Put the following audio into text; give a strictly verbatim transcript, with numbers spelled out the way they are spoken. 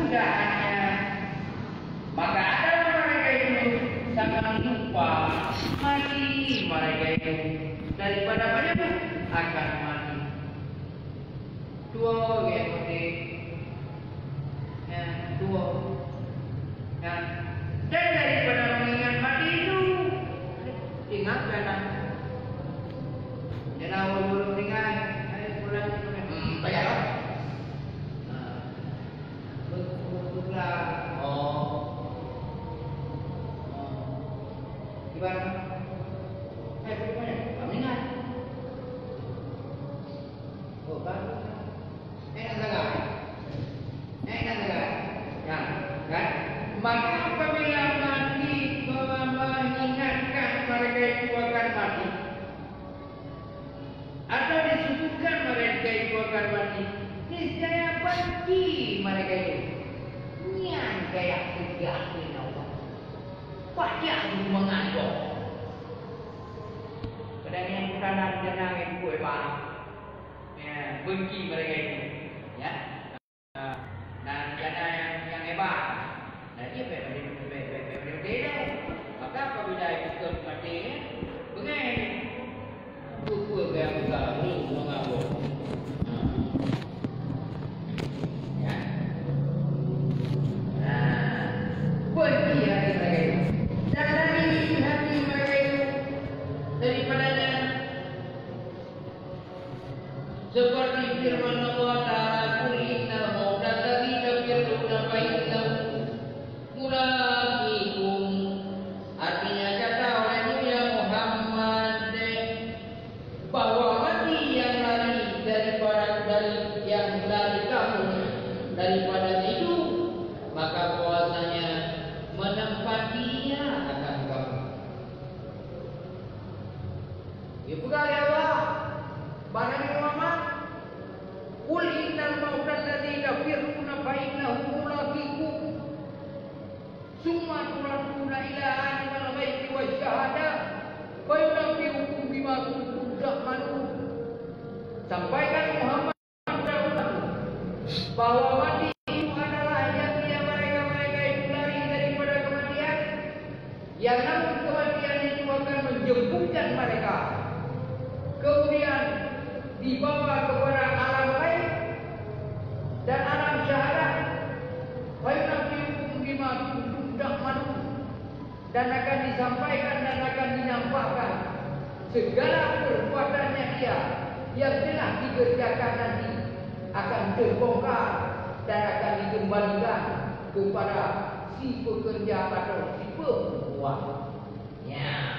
kemudahannya, maka ada mereka itu sangat lupa mati mereka itu daripada banyak akan mati. Dua yang penting, ya dua, ya dan daripada mengingat mati itu ingat kan? Jangan awal ingat, saya pulang hmm, bayar lah. Betul-betullah. Oh, gimana? Eh, bagaimana? Kamu ingat? Oh, baru. Eh, nak dengar? Eh, nak dengar? Ya, kan? Maka apabila mati mengingatkan mereka itu akan mati, atau disebutkan mereka itu akan mati, niscaya benci mereka itu. Nian gaya kegiatan Allah. Pajak mengandung. Kadang yang peranan jenang yang kue barang, ya, benci mereka itu, ya. Dan jana yang yang hebat, dan dia berbeda berbeda berbeda. Maka apabila itu mati, bagaimana? Kue yang besar itu mengandung. Benci hati mereka itu, dan dari hati mereka itu daripadanya seperti firman Allah Ta'ala, qul innal mauta alladzi tafirruna fa innahu mulaqikum. Artinya kata olehmu ya Muhammad, bahwa mati yang lari daripada dari yang lari kamu daripada itu, maka puasanya menempati dia akan kamu. Ibu kali Allah, Nabi Muhammad, qul innal mauta alladzi tafirruna fa innahu mulaqikum, summa turaduna ila alimil ghaibi wasyahadah fa yunabbi'ukum bima kuntum ta'malun. Sampaikan Muhammad kepada umat bahwa mati itu adalah yang dia mereka-mereka itu lari daripada kematian, yang namun kematian itu akan menjemputkan mereka, kemudian dibawa kepada alam lain dan alam syahadat. Wa yunabbi'ukum bima kuntum ta'malun, dan akan disampaikan dan akan dinampakkan segala perbuatannya dia yang telah dikerjakan nanti akan terbongkar dan akan dikembalikan kepada si pekerja atau si pembuat. Ya.